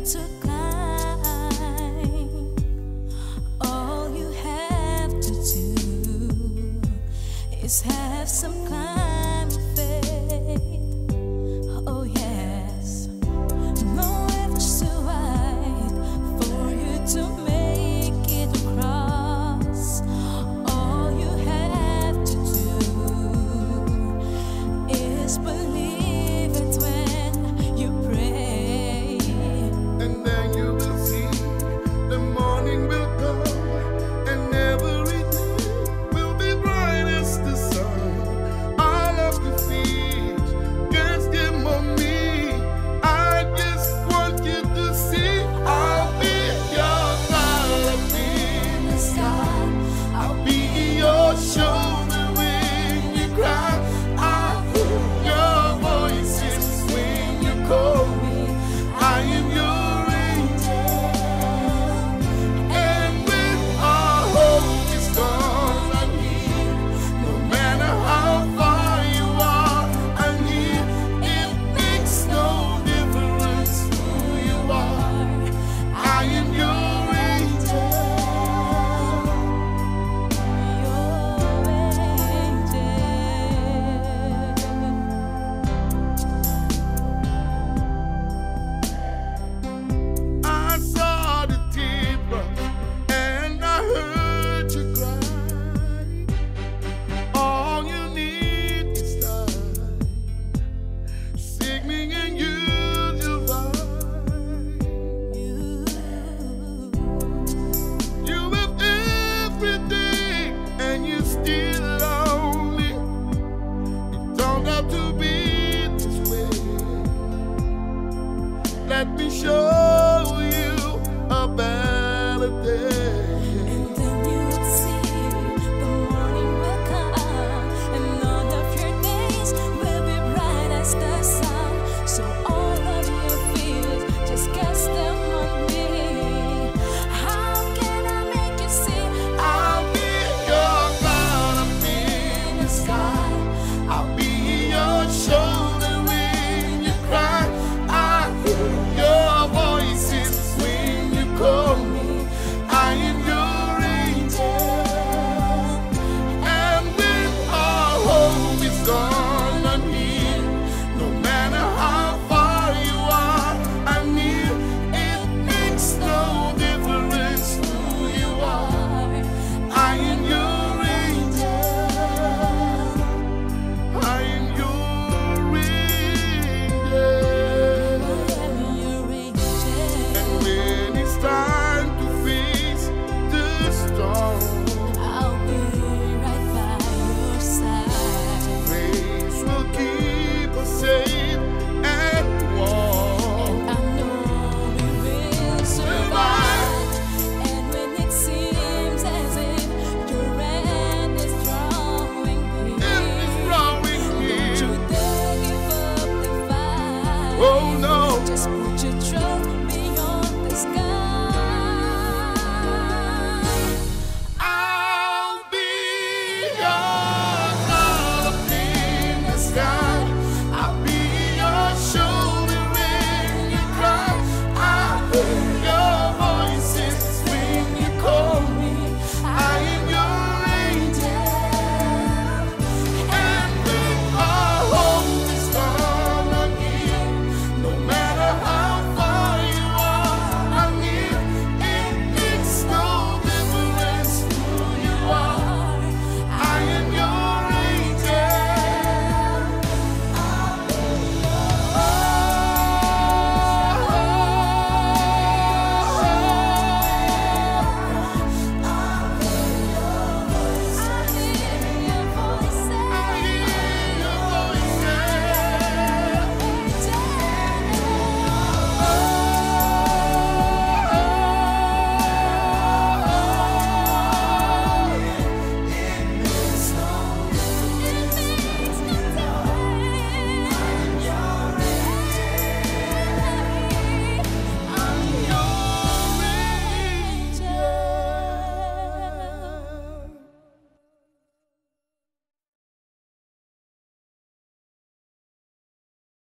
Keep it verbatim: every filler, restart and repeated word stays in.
to climb, all you have to do is have some kind of faith. Oh yes, no efforts too wide for you to make it across. All you have to do is believe it when you pray, And then you will see the morning will come, and every day will be bright as the sun. All of the fears can't dim on me. I just want you to see I'll be your light in the sky. I'll be your shoulder when you cry. I'll hear your voices when you call me. I am your angel, and when our hope is gone, I'm here. No matter how far you are, I'm here. It makes no difference who you are. I am your angel. I saw the teardrop and I heard you cry. All you need is time. Seek me and you'll find. You have everything and you're still lonely. It don't have to be this way. Let me show